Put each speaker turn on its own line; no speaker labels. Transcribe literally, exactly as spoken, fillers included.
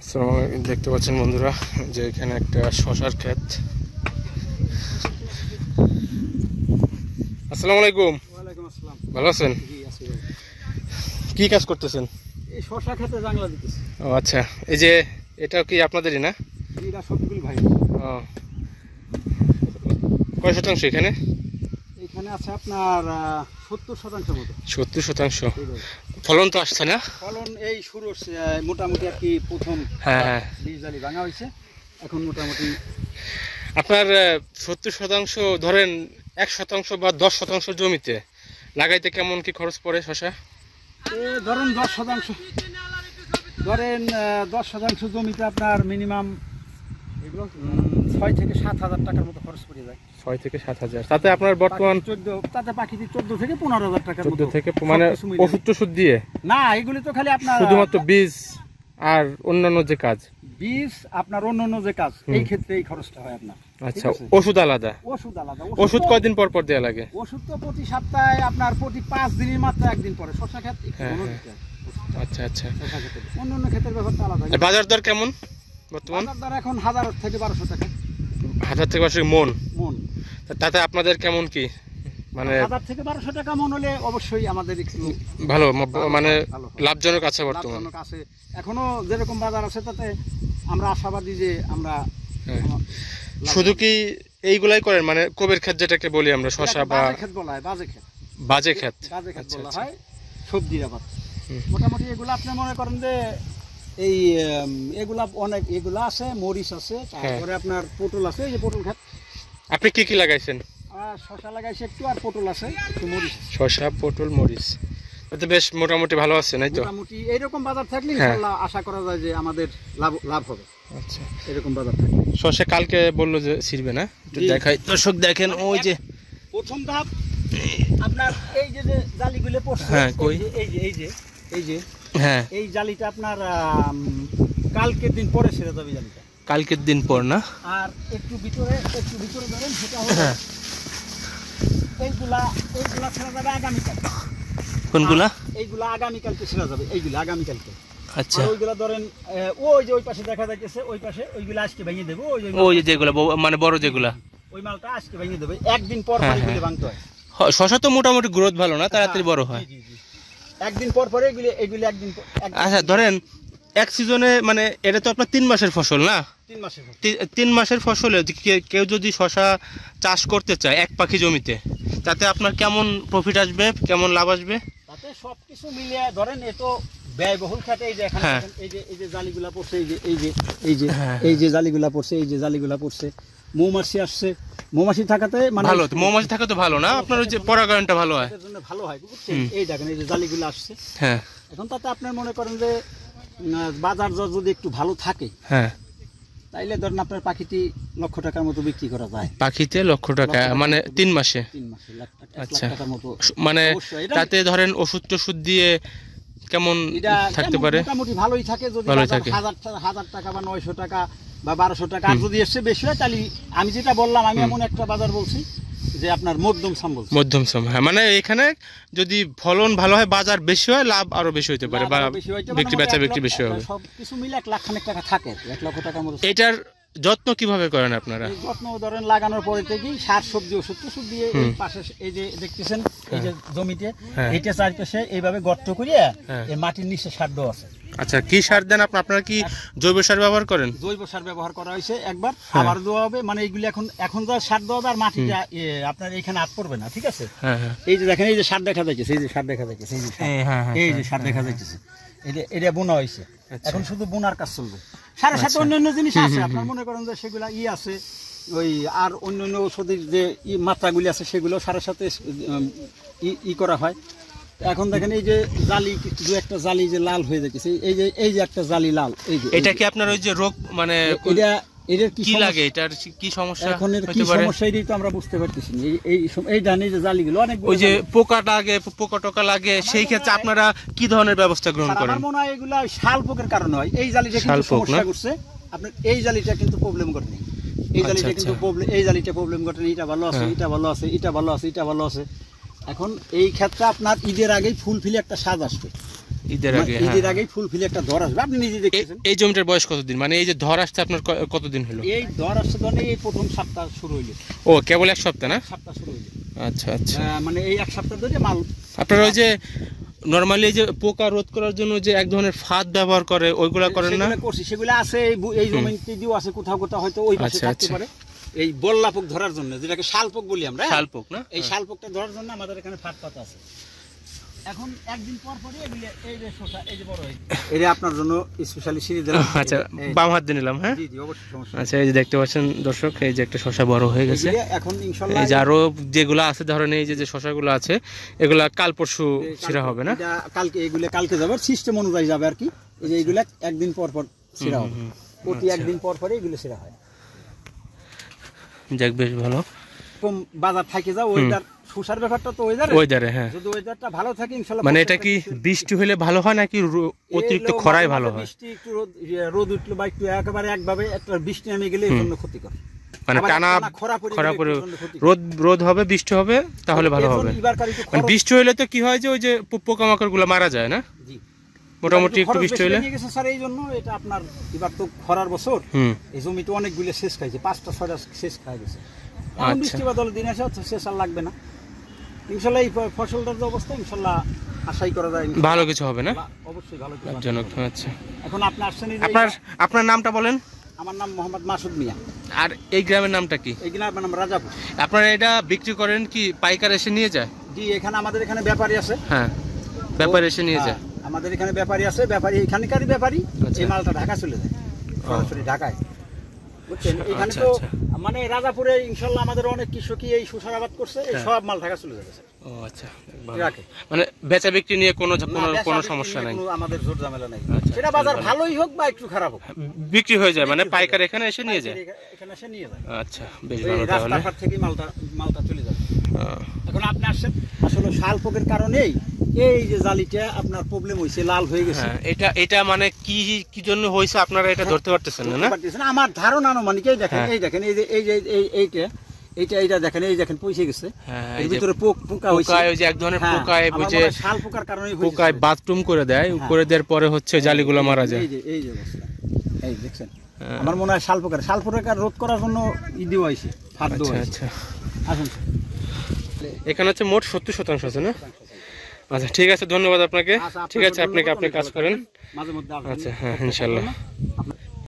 দেখতে পাচ্ছেন বন্ধুরা যে এখানে একটা শশার ক্ষেত। আসসালামু আলাইকুম।
ওয়ালাইকুম আসসালাম।
ভালো আছেন?
জি আছি।
কি কাজ করতেছেন?
এই শশা খেতে জাংলা দিতেছি।
ও আচ্ছা, এই যে এটা কি আপনাদেরই না?
এটা সবগুলো ভাই।
ও কয় শতাংশ এখানে?
এখানে আছে আপনার সত্তর শতাংশ মতো।
সত্তর শতাংশ। ফলন তো আসছে না?
ফলন এই শুরু হচ্ছে মোটামুটি আর কি প্রথম।
হ্যাঁ হ্যাঁ,
বীজ জালি ভাঙা হয়েছে, এখন মোটামুটি।
আপনার সত্তর শতাংশ ধরেন এক শতাংশ বা দশ শতাংশ জমিতে লাগাইতে কেমন কি খরচ পড়ে শশা?
ধরেন দশ শতাংশ ধরেন দশ শতাংশ জমিতে আপনার মিনিমাম এগুলো ছয় থেকে সাত হাজার টাকার মতো খরচ পড়ে যায়।
ছয় থেকে সাত হাজার। তাতে আপনার বর্তমান
চোদ্দ, তাতে পাখিতে চোদ্দ থেকে পনেরো হাজার টাকার
চোদ্দ
মতো
থেকে মানে ওষুধ টষুধ দিয়ে?
না, এগুলি তো খালি আপনার
শুধুমাত্র বীজ আর অন্যান্য যে কাজ।
বীজ আপনার অন্যান্য যে কাজ, এই ক্ষেত্রে এই খরচটা হয় আপনার।
আচ্ছা, ওষুধ আলাদা?
ওষুধ আলাদা।
ওষুধ কয়দিন পর পর দেওয়া লাগে?
ওষুধ তো প্রতি সপ্তাহে আপনার প্রতি পাঁচ দিনের মাত্র একদিন পরে শশা ক্ষেত।
আচ্ছা আচ্ছা,
অন্যান্য ক্ষেত্রের ব্যাপারটা আলাদা।
বাজার দর কেমন বর্তমান?
বাজার দর এখন হাজার থেকে বারোশো টাকা।
হাজার থেকে বারোশো মন?
মন।
তাতে আপনাদের কেমন কি মানে?
হাজার থেকে বারোশো টাকা মন হলে অবশ্যই আমাদের একটু
ভালো, মানে লাভজনক আছে বর্তমান।
আছে এখনো যেরকম বাজার আছে তাতে আমরা আশাবাদী যে আমরা।
শুধু কি এইগুলাই করেন মানে কবের ক্ষেত যেটাকে বলি আমরা শশা বা
ক্ষেত বলা হয়? বাজে ক্ষেত।
বাজে ক্ষেত,
বাজে ক্ষেত বলা হয় সবজির আবাদ। মোটামুটি এগুলো আপনি মনে করেন যে এই এগুলা অনেক এগুলা আছে, মরিচ আছে, তারপরে আপনার পটল আছে। এই যে পটল ক্ষেত।
আপনি কি কি লাগাইছেন?
আর শশা লাগাইছি একটু, আর পটল আছে একটু, মরিচ।
শশা, পটল, মরিচ, তো বেশ মোটামুটি ভালো আছে, নাই তো?
মোটামুটি এইরকম বাজার থাকলে ইনশাআল্লাহ আশা করা যায় যে আমাদের লাভ লাভ হবে।
আচ্ছা,
এরকম বাজার থাকলে।
শশা কালকে বললো যে ছিড়বে না, একটু দেখাই দর্শক দেখেন। ওই যে
প্রথম ধাপ আপনার এই যে যে জালিগুলো পড়ছে,
হ্যাঁ কই
এই যে এই যে এই যে
হ্যাঁ, এই
জালিটা আপনার কালকের দিন পরে ছেড়ে যাবে জালিটা।
কালকের দিন পর না?
আর একটু ভিতরে একটু ভিতরে ধরেন, সেটা হলো এইগুলা এইগুলা ছেড়ে যাবে আগামীকাল।
কোনগুলা?
এইগুলা আগামীকালকে ছেড়ে যাবে, এইগুলা আগামীকালকে।
আচ্ছা,
ওইগুলা ধরেন ওই যে ওই পাশে দেখা যাচ্ছে, ওই পাশে ওইগুলা আজকে ভেঙে দেবো। ওই
ওই যে যেগুলা মানে বড় যেগুলা,
ওই মালটা আজকে ভেঙে দেবে। একদিন পর পর এগুলো ভাঙতে হয়।
শশা তো মোটামুটি গ্রোথ ভালো না, তাড়াতাড়ি বড় হয়।
একদিন পর পরে এগুলো এগুলো একদিন।
আচ্ছা, ধরেন এক সিজনে মানে এটা তো আপনার তিন মাসের ফসল না? তিন মাসের তিন মাসের ফসলে কেউ যদি শশা চাষ করতে চায় এক পাখি জমিতে, তাতে আপনার কেমন প্রফিট আসবে, কেমন লাভ আসবে?
তাতে সবকিছু মিলিয়ে ধরেন এ তো ব্যয়বহুল খাতে। এই যে এখানে এই যে এই যে জালিগুলা পড়ছে, এই যে এই যে এই যে এই যে জালিগুলা পড়ছে, এই যে জালিগুলা পড়ছে। মৌমাছি আসছে, মৌমাছি থাকাতে মানে
ভালো। মৌমাছি থাকা তো ভালো না, আপনার ওই যে পরাগায়নটা ভালো হয়,
এর জন্য ভালো হয়, বুঝছেন? এই দেখেন এই যে জালিগুলো আসছে।
হ্যাঁ,
এখন তাতে আপনার মনে করেন যে বাজার দর যদি একটু ভালো থাকে,
হ্যাঁ,
তাইলে ধরেন আপনার পাখিটি লক্ষ টাকার মতো বিক্রি করা যায়।
পাখিতে লক্ষ টাকা মানে তিন মাসে? তিন মাসে আচ্ছা, মানে তাতে ধরেন ওষুধ টষুধ দিয়ে কেমন থাকতে পারে?
মোটামুটি ভালোই থাকে। যদি হাজার হাজার টাকা বা নয়শো টাকা বা বারোশো টাকা, আর যদি এসে বেশি হয় তাহলে আমি যেটা বললাম, আমি এমন একটা বাজার বলছি যে আপনার মধ্যম সাম বলছি।
মধ্যম সাম, হ্যাঁ, মানে এখানে যদি ফলন ভালো হয়, বাজার বেশি হয়, লাভ আরো বেশি হইতে পারে, বা বিক্রি বেচা বিক্রি বেশি হবে।
সবকিছু মিলে এক লাখ খানেক টাকা থাকে, এক লক্ষ টাকার মতো।
এটার যত্ন কিভাবে করেন আপনারা?
যত্ন ধরেন লাগানোর পরে থেকেই সার সবজি ওষুধ টষুধ দিয়ে এই পাশে এই যে দেখতেছেন এই যে জমিতে এইটা চারপাশে এইভাবে গর্ত করিয়া এই মাটির নিচে সার দেওয়া আছে।
আচ্ছা, কি সার দেন আপনারা? কি জৈব সার ব্যবহার করেন?
জৈব সার ব্যবহার করা হয়েছে একবার, আবার দেওয়া হবে। মানে এইগুলি এখন এখন যা সার দেওয়া হবে আর মাটিটা আপনার এখানে আট পড়বে না, ঠিক আছে? এই যে দেখেন এই যে সার দেখা যাচ্ছে, এই যে সার দেখা যাচ্ছে, এই যে এই যে সার দেখা যাচ্ছে, এটা এটা বোনা হয়েছে। এখন শুধু বোনার কাজ চলবে। সারের সাথে অন্যান্য জিনিস আছে, আপনার মনে করেন যে সেগুলা ই আছে, ওই আর অন্যান্য ঔষধের যে মাত্রাগুলি আছে সেগুলো সারের সাথে ই করা হয়। এখন দেখেন এই যে জালি, দু একটা জালি যে লাল হয়ে যাচ্ছে, এই যে এই যে একটা জালি লাল, এই যে
এটা কি আপনার ওই যে রোগ মানে
এটা এটার
কি লাগে, এটার কি সমস্যা?
এখন এর কি সমস্যা এটাই তো আমরা বুঝতে পারতেছি না। এই এই জানি যে জালিগুলো অনেক,
ওই যে পোকা লাগে, পোকা টোকা লাগে, সেই ক্ষেত্রে আপনারা কি ধরনের ব্যবস্থা গ্রহণ করেন?
আমার মনে হয় এগুলো শাল পোকের কারণে হয়। এই জালিটা কিন্তু সমস্যা করছে আপনার, এই জালিটা কিন্তু প্রবলেম করে নেই। এই জালিটা কিন্তু প্রবলেম, এই জালিটা প্রবলেম করে নেই। এটা ভালো আছে, এটা ভালো আছে, এটা ভালো আছে, এটা ভালো আছে। এখন এই ক্ষেত্রে আপনার ঈদের আগেই ফুল ফিলে একটা স্বাদ আসবে।
ঈদের আগে
ঈদের আগেই ফুল ফিলে একটা ধর আসবে, আপনি নিজে দেখতেছেন।
এই জমিটার বয়স কতদিন, মানে এই যে ধর আসছে আপনার কতদিন হলো?
এই ধর আসছে ধরে এই প্রথম সপ্তাহ শুরু হইলো।
ও কেবল এক সপ্তাহ না?
সপ্তাহ শুরু হইলো।
আচ্ছা আচ্ছা,
মানে এই এক সপ্তাহ ধরে মাল
আপনারা ওই যে নরমালি এই যে পোকা রোধ করার জন্য যে এক ধরনের ফাঁদ ব্যবহার করে ওইগুলা করেন না?
সেগুলো করছি, সেগুলো আছে এই জমিতে দিও আছে, কোথাও কোথাও হয়তো ওই পাশে থাকতে পারে। এই বল্লা পোক ধরার জন্য, যেটাকে শালপোক বলি আমরা,
শালপোক না,
এই শালপোকটা ধরার জন্য আমাদের এখানে ফাঁদ পাতা আছে। এখন একদিন পর পরই এগুলো এই যে শসা এই যে বড় হয়, এটা আপনার জন্য স্পেশালি সিরিজ দিলাম।
আচ্ছা বাম হাত দিয়ে নিলাম। হ্যাঁ
জি জি অবশ্যই সমস্যা।
আচ্ছা এই যে দেখতে পাচ্ছেন দর্শক, এই যে একটা শসা বড় হয়ে গেছে
এখন ইনশাআল্লাহ।
এই যে আরো যেগুলো আছে ধরেন এই যে যে শসাগুলো আছে এগুলা কাল পরশু ছিঁড়া হবে না?
এটা কালকে, এগুলো কালকে যাবে, সিস্টেম অনুযায়ী যাবে আর কি। এই যে এগুলা একদিন পর পর ছিঁড়া হবে, প্রতি একদিন পর পরে এগুলো ছিঁড়া হয়।
যাক বেশ ভালো।
কম বাজার থাকে যাও, ওইটার শসার ব্যাপারটা তো ওয়েদারে
ওয়েদারে হ্যাঁ,
যদি ওয়েদারটা ভালো থাকে ইনশাআল্লাহ।
মানে এটা কি বৃষ্টি হলে ভালো হয় নাকি অতিরিক্ত খরায় ভালো হয়?
বৃষ্টি একটু রোদ রোদ উঠলো বা একটু একেবারে একভাবে একটা বৃষ্টি নেমে গেলে এর জন্য ক্ষতিকর,
মানে টানা খরা পড়ে রোদ রোদ হবে বৃষ্টি হবে তাহলে ভালো হবে। মানে বৃষ্টি হলে তো কি হয় যে ওই যে পোকামাকড় গুলো মারা যায় না? জি মোটামুটি একটু বৃষ্টি হলে
স্যার এই জন্য এটা আপনার এবার তো খরার বছর, এই জমিতে অনেকগুলো শেষ খাইছে, পাঁচটা ছয়টা শেষ খাই গেছে। এখন বৃষ্টি বাদল দিন আসে শেষ আর লাগবে না ইনশাআল্লাহ। এই ফসলটার যে অবস্থা ইনশাআল্লাহ আশাই করা যায় ভালো কিছু হবে না, অবশ্যই ভালো কিছু।
আচ্ছা
এখন আপনি আসছেন,
আপনার আপনার নামটা বলেন।
আমার নাম মোহাম্মদ মাসুদ মিয়া।
আর এই গ্রামের নামটা কি?
এই গ্রামের নাম রাজাপুর।
আপনারা এটা বিক্রি করেন কি পাইকার এসে নিয়ে যায়?
জি এখানে আমাদের এখানে ব্যাপারী আছে।
হ্যাঁ ব্যাপারী এসে নিয়ে যায়,
আমাদের এখানে ব্যাপারী আছে, ব্যাপারী এখানকারই ব্যাপারী। এই মালটা ঢাকা চলে যায় সরাসরি ঢাকায়, বুঝছেন। এখানে তো মানে রাজাপুরে ইনশাআল্লাহ আমাদের অনেক কৃষকই এই শসার আবাদ করছে, এই সব মাল ঢাকা চলে যাবে। ও আচ্ছা,
মানে বেচা বিক্রি নিয়ে কোনো কোনো সমস্যা নাই,
আমাদের জোর ঝামেলা নাই। সেটা বাজার ভালোই হোক বা একটু খারাপ হোক
বিক্রি হয়ে যায়, মানে পাইকার এখানে এসে নিয়ে যায়।
এখানে এসে নিয়ে যায়।
আচ্ছা বেশ ভালো, তাহলে
রাস্তাঘাট থেকে মালটা মালটা চলে যাবে। এখন আপনি আসছেন আসলে শালপোকের কারণেই এই যে জালিটা আপনার প্রবলেম হইছে, লাল হয়ে গেছে।
এটা এটা মানে কি কি জন্য হইছে আপনারা এটা ধরতে পারতেছেন না?
আমার ধারণা আনুমানিক, এই দেখেন এই দেখেন এই যে এই যে এইটা এইটা এইটা দেখেন, এই দেখেন পয়সে গেছে, এর ভিতরে পোক পোকা হইছে,
ওই যে এক ধরনের পোকায় বুঝে
শাল পোকার কারণে হইছে,
পোকায় বাথরুম করে দেয়, করে দেওয়ার পরে হচ্ছে জালিগুলো মারা যায়।
এই যে এই যে অবস্থা, এই দেখছেন। আমার মনে হয় শাল পোকার শাল পোকার রোধ করার জন্য ই দেওয়া হইছে, ফাঁদ দেওয়া হইছে। আচ্ছা আসুন,
এখানে হচ্ছে মোট সত্তর শতাংশ আছে না? আচ্ছা ঠিক আছে, ধন্যবাদ আপনাকে। ঠিক আছে, আপনাকে আপনি কাজ করেন। আচ্ছা হ্যাঁ ইনশাআল্লাহ।